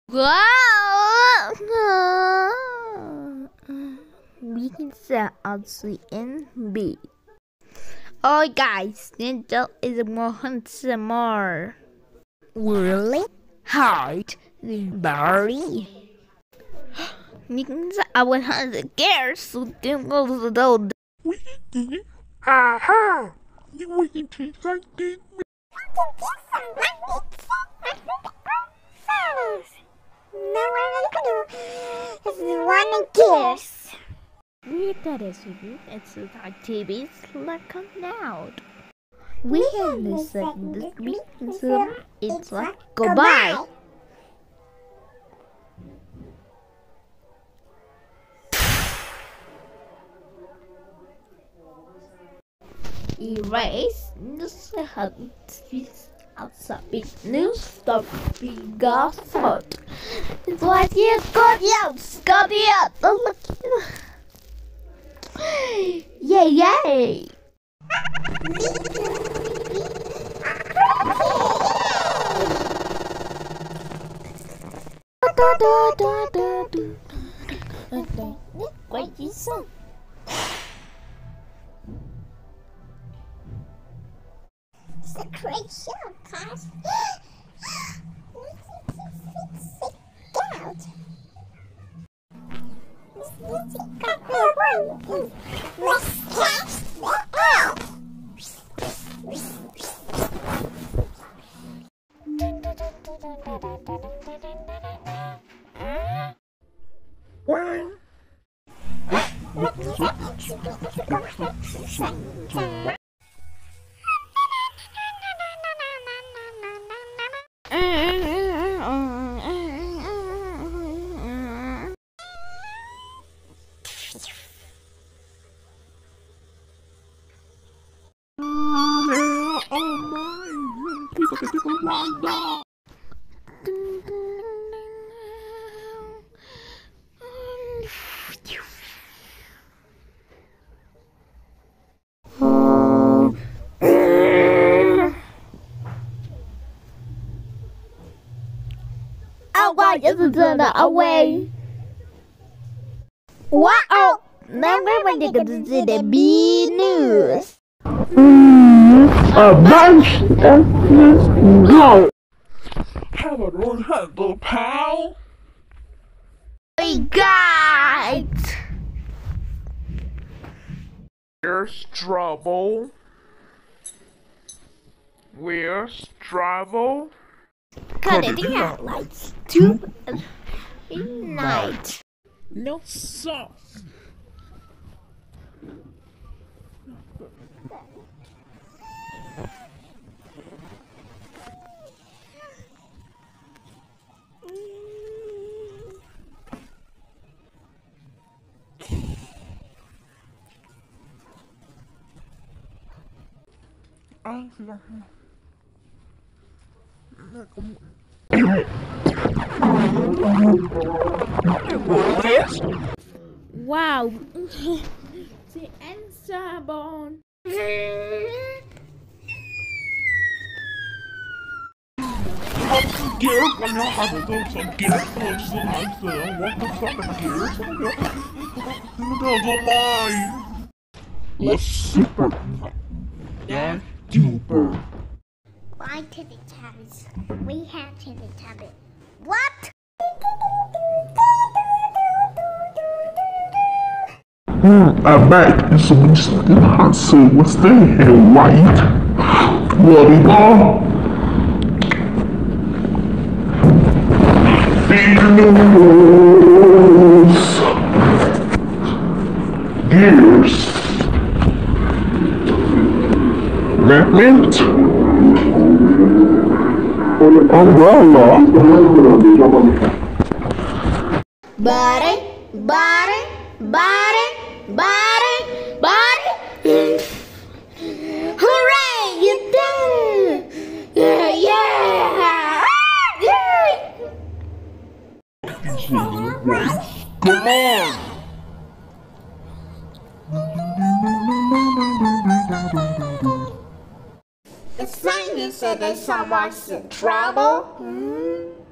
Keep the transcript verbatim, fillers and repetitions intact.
Wow! We can set out the N B. Oh guys, Ninja is want some more. Really? Hard. Barry. Means I will have the gears so don't go to the road. Aha! You waiting to like this? One gears. We got it, it's like T V's like out. We have this this week, so it's like goodbye. Erase this outside big news stop big gossip. It's like you got out, got out. Yay, yay! Crazy song. It's a great show, guys. Out. Let's catch the out. Wow, just turn away. Wow! Now we're going to see the B news. A bunch of go. Have a run handle, pal. Hey guys! Where's trouble? Where's trouble? Cut it out like two night. No sauce. I feel Wow! The answer bone. Gears, I know how to do some gears punches in my cell. What the fucking gears? Why? Let's super. Yeah, duper. Why Teletubbies? We have Teletubbies. What? Hmm, I bet it's a mistake. I say, what's the hell, right? What it all? Gears. Mint. Umbrella. Body, body, body, body, body. Hooray! You did it! Yeah, yeah! Come on! The scientist said that someone's in trouble. Hmm?